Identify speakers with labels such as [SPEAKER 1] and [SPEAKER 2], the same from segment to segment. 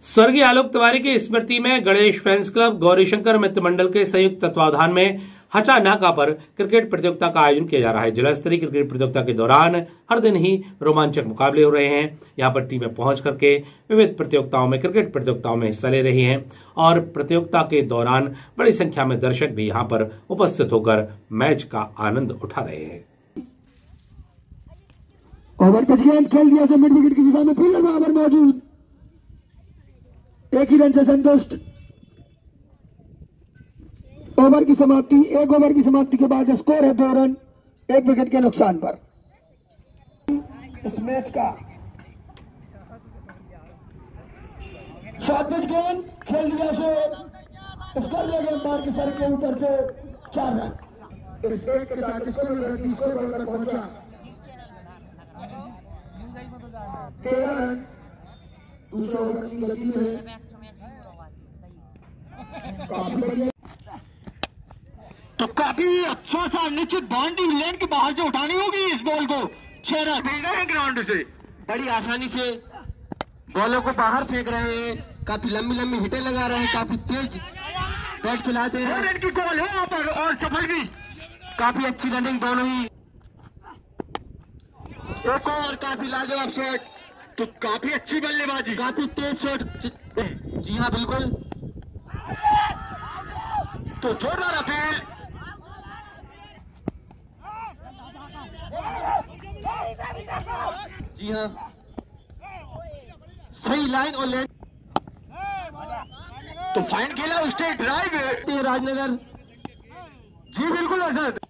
[SPEAKER 1] स्वर्गीय आलोक तिवारी की स्मृति में गणेश फैंस क्लब गौरीशंकर मित्र मंडल के संयुक्त तत्वावधान में हटा नाका पर क्रिकेट प्रतियोगिता का आयोजन किया जा रहा है। जिला स्तरीय क्रिकेट प्रतियोगिता के दौरान हर दिन ही रोमांचक मुकाबले हो रहे हैं। यहाँ पर टीमें पहुंच करके विविध प्रतियोगिताओं में क्रिकेट प्रतियोगिताओं में हिस्सा ले रही हैं और प्रतियोगिता के दौरान बड़ी संख्या में दर्शक भी यहाँ पर उपस्थित होकर मैच का आनंद उठा रहे हैं।
[SPEAKER 2] ओवर का खेल दिया से मिड विकेट की दिशा में फील्डर बराबर मौजूद, एक ही रन से संतुष्ट। ओवर की समाप्ति, एक ओवर की समाप्ति के बाद स्कोर है 2 रन 1 विकेट के नुकसान पर। इस मैच का शॉर्ट पिच गेंद खेल दिया से स्कोर दिया गया अंपायर के सर के ऊपर से 4 रन। इस एक के साथ स्कोर तक पहुंचा 13 रन। दूसरे ओवर की गति में
[SPEAKER 3] तो काफी अच्छा सा निश्चित बाउंड्री लेन के बाहर से उठानी होगी इस बॉल को। 6 रन भेजना है ग्राउंड से, बड़ी आसानी से बॉलों को बाहर फेंक रहे हैं, काफी लंबी लंबी हिटें लगा रहे हैं, काफी तेज बैट चलाते हैं। रन की कॉल है वहां पर और सफल भी, काफी अच्छी रनिंग दोनों ही। एक और काफी लाजवाब शॉट, तो काफी अच्छी बल्लेबाजी, काफी तेज शॉट। जी हाँ बिल्कुल, तो जोरदार अफेयर। जी हाँ, सही लाइन और लेन, तो फाइन खेला स्ट्रेट ड्राइव राजनगर। जी बिल्कुल असद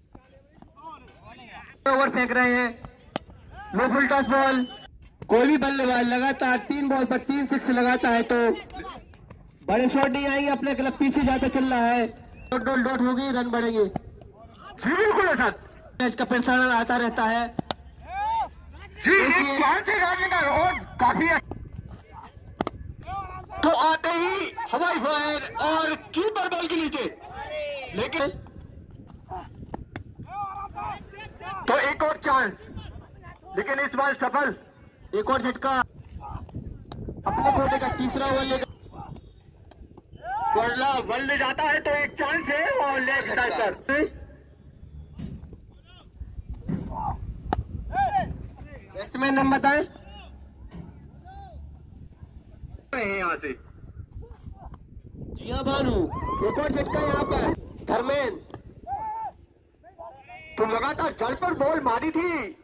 [SPEAKER 3] ओवर फेंक रहे हैं, नो फुल टॉस बॉल। कोई भी बल्लेबाज लगातार 3 बॉल पर 3 सिक्स लगाता है तो बड़े शॉट नहीं आएंगे, अपने क्लब पीछे जाता चल रहा है। डॉट होगी, रन बढ़ेंगे। जी बिल्कुल असद, मैच का पेंशन आता रहता है। जी एक चांस है और काफी तो आते ही हवाई फायर और कीपर बॉल के नीचे, लेकिन तो एक और चांस, लेकिन इस बार सफल। एक और झटका, अपने कोटे का तीसरा ओवर लेगा, बल ले जाता है तो एक चांस है और लेग स्ट्राइकर। बैट्समैन नाम बताएं यहाँ से। जी हाँ भानु, एक और झटका यहाँ पर धर्मेंद्र, तो लगातार जड़ पर बॉल मारी थी